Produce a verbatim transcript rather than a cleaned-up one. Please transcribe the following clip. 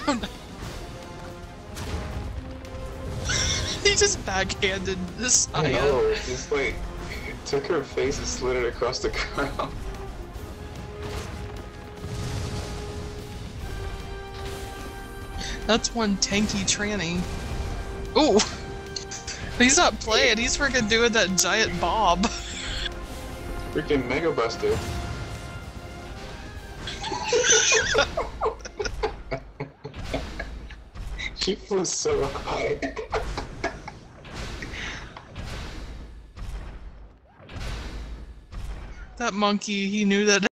He just backhanded this I Saya. know, it just like, it took her face and slid it across the ground. That's one tanky tranny. Ooh! He's not playing, he's freaking doing that giant bob. Freaking Mega Buster. She flew so high. That monkey, he knew that